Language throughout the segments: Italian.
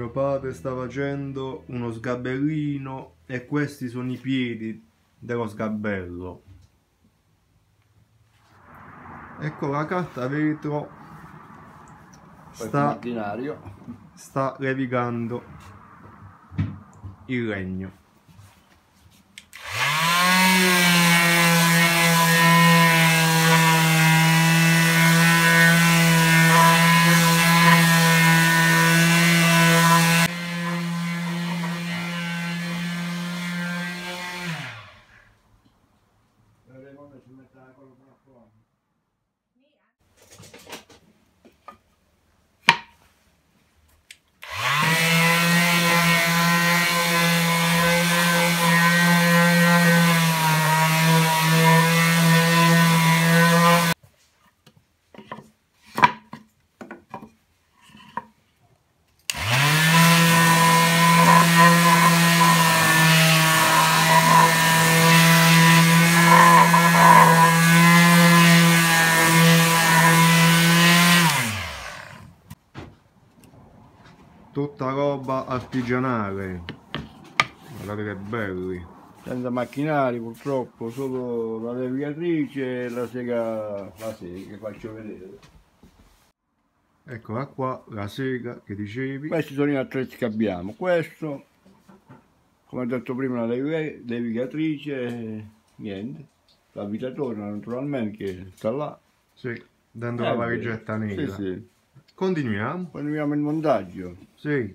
Mio padre sta facendo uno sgabellino e questi sono i piedi dello sgabello. Ecco la carta vetro sta levigando il legno. Tutta roba artigianale, guardate che belli, senza macchinari purtroppo, solo la levigatrice e la sega che faccio vedere. Eccola qua, la sega che dicevi. Questi sono gli attrezzi che abbiamo, questo, come ho detto prima, la levigatrice, niente, l'avvitatore naturalmente che sta là. Sì, dentro la valigetta nera. Sì, sì. Continuiamo. Continuiamo il montaggio. Sì.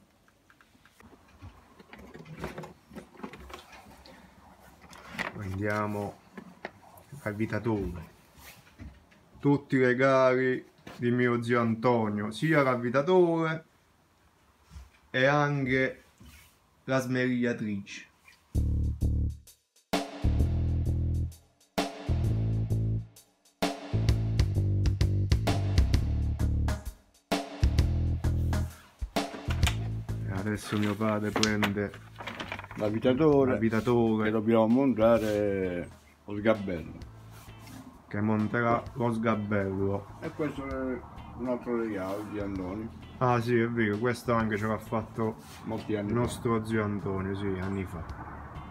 Prendiamo l'avvitatore. Tutti i regali di mio zio Antonio, sia l'avvitatore e anche la smerigliatrice. Adesso mio padre prende l'avvitatore che dobbiamo montare lo sgabello. Che monterà lo sgabello. E questo è un altro regalo di Antonio. Ah sì, è vero, questo anche ce l'ha fatto molti anni il nostro zio Antonio, sì, anni fa.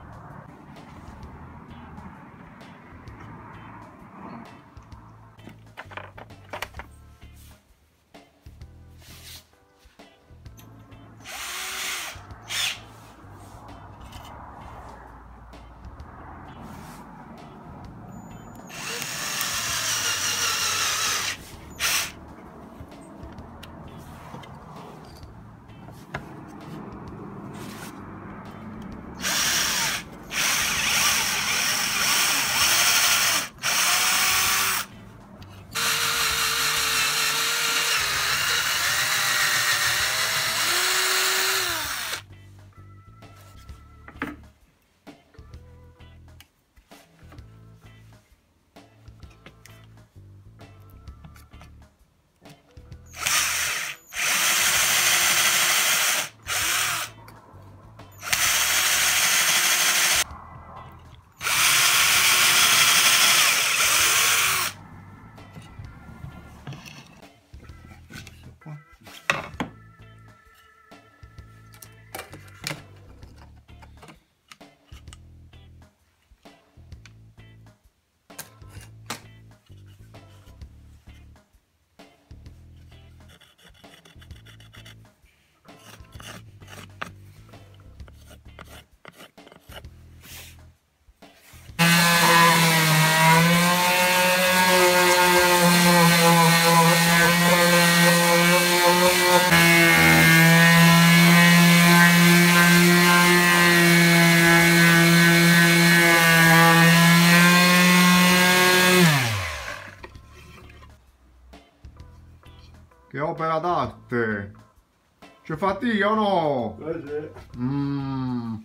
Che opera d'arte! C'è fatica o no? Sì.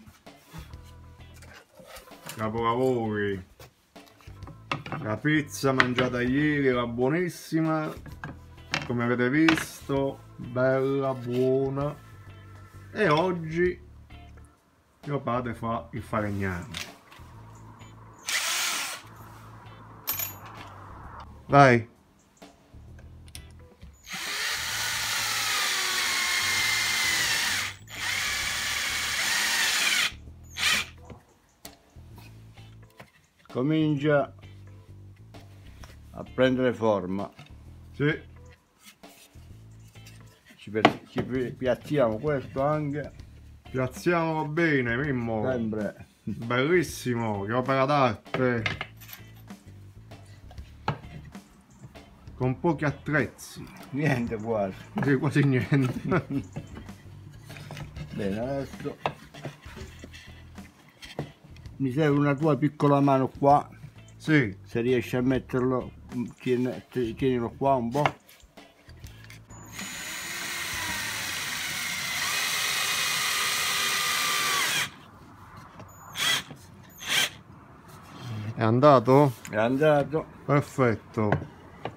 Capolavori. La pizza mangiata ieri era buonissima, come avete visto, bella, buona. E oggi mio padre fa il falegname. Vai! comincia a prendere forma. Sì. Ci piazziamo questo anche. Piazziamo bene, Mimmo. Sempre. Bellissimo, che opera d'arte. Con pochi attrezzi. Niente quasi. Sì, quasi niente. Bene, adesso mi serve una tua piccola mano qua. Sì. Se riesci a metterlo, tienilo qua un po'. È andato? È andato. Perfetto.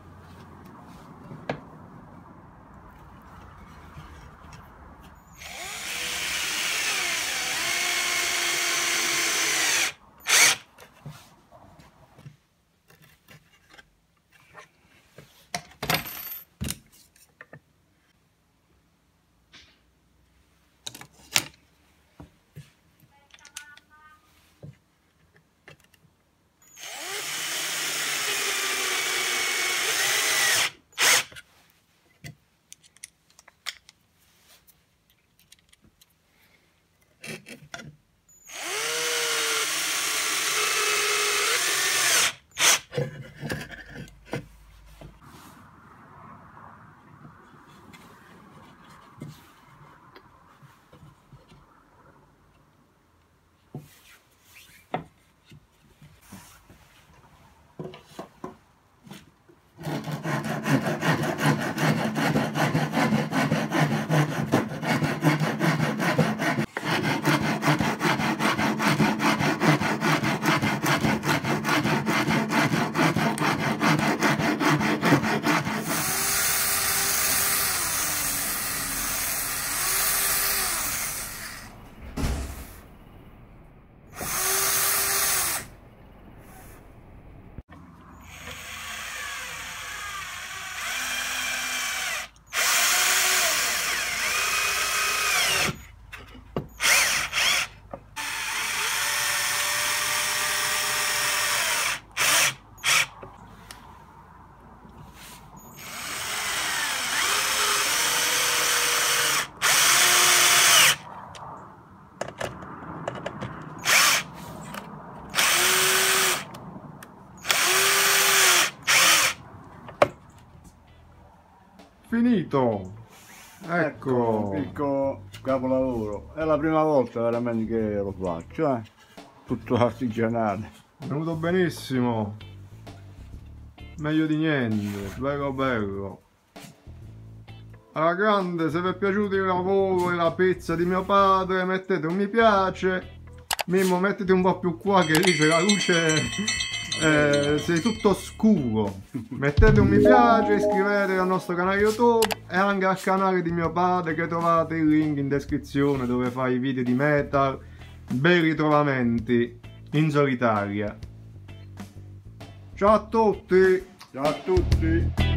Finito. Ecco. Un piccolo capolavoro. È la prima volta veramente che lo faccio, tutto artigianale. È venuto benissimo. Meglio di niente. Bello bello. Alla grande, se vi è piaciuto il lavoro e la pizza di mio padre, mettete un mi piace. Mimmo, mettiti un po' più qua che lì c'è la luce. Sei tutto scuro. Mettete un mi piace, iscrivetevi al nostro canale YouTube e anche al canale di mio padre, che trovate il link in descrizione, dove fa i video di metal. Bei ritrovamenti in solitaria. Ciao a tutti. Ciao a tutti.